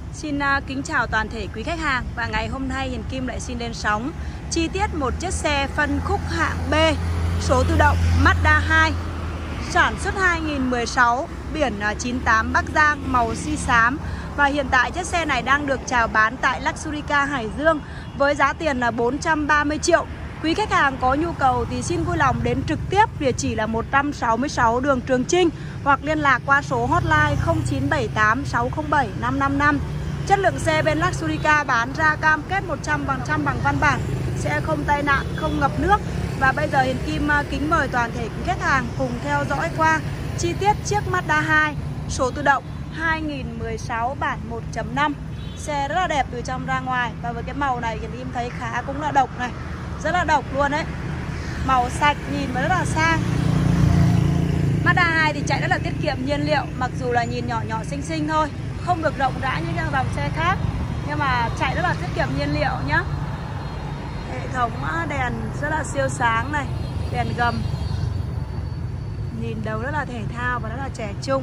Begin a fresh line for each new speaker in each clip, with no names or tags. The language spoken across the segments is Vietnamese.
Xin kính chào toàn thể quý khách hàng. Và ngày hôm nay Hiền Kim lại xin lên sóng chi tiết một chiếc xe phân khúc hạng B, số tự động Mazda 2, sản xuất 2016, biển 98 Bắc Giang, màu xi xám. Và hiện tại chiếc xe này đang được chào bán tại Luxury Car Hải Dương với giá tiền là 430 triệu. Quý khách hàng có nhu cầu thì xin vui lòng đến trực tiếp, địa chỉ là 166 đường Trường Chinh hoặc liên lạc qua số hotline 0978 607 555. Chất lượng xe bên Luxury Car bán ra cam kết 100% bằng văn bản, sẽ không tai nạn, không ngập nước. Và bây giờ Hiền Kim kính mời toàn thể quý khách hàng cùng theo dõi qua chi tiết chiếc Mazda 2 số tự động 2016 bản 1.5. Xe rất là đẹp từ trong ra ngoài. Và với cái màu này Hiền Kim thấy khá cũng là độc này, rất là độc luôn đấy. Màu sạch nhìn mà rất là sang. Mazda 2 thì chạy rất là tiết kiệm nhiên liệu, mặc dù là nhìn nhỏ nhỏ xinh xinh thôi, không được rộng rãi như các dòng xe khác, nhưng mà chạy rất là tiết kiệm nhiên liệu nhá. Hệ thống đèn rất là siêu sáng này, đèn gầm, nhìn đầu rất là thể thao và rất là trẻ trung.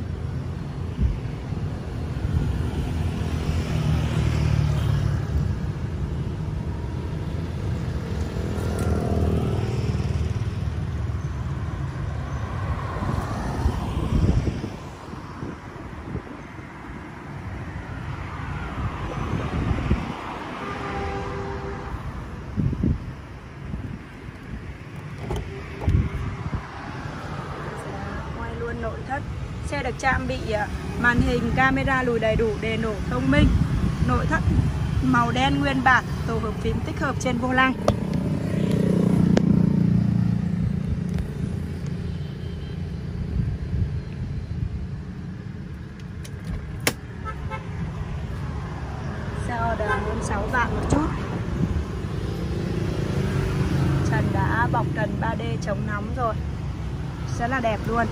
Nội thất xe được trang bị màn hình camera lùi đầy đủ, đèn nổ thông minh. Nội thất màu đen nguyên bản, tổ hợp phím tích hợp trên vô lăng. Xe order 46 vạn một chút. Trần đã bọc trần 3D chống nóng rồi, rất là đẹp luôn.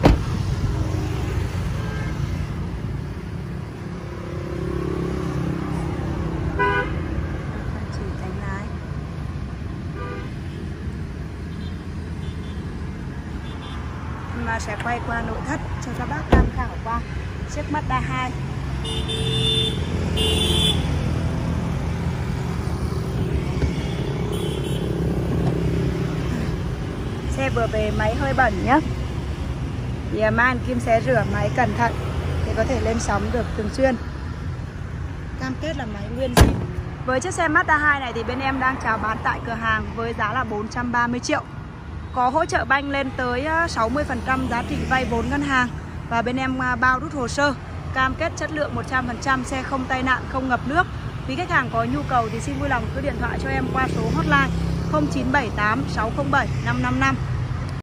Mà sẽ quay qua nội thất cho các bác tham khảo qua chiếc Mazda 2. Xe vừa về máy hơi bẩn nhé, thì mai Kim sẽ rửa máy cẩn thận để có thể lên sóng được thường xuyên. Cam kết là máy nguyên zin. Với chiếc xe Mazda 2 này thì bên em đang chào bán tại cửa hàng với giá là 430 triệu. Có hỗ trợ banh lên tới 60% giá trị vay vốn ngân hàng. Và bên em bao rút hồ sơ, cam kết chất lượng 100%, xe không tai nạn, không ngập nước. Quý khách hàng có nhu cầu thì xin vui lòng cứ điện thoại cho em qua số hotline 0978 607 555.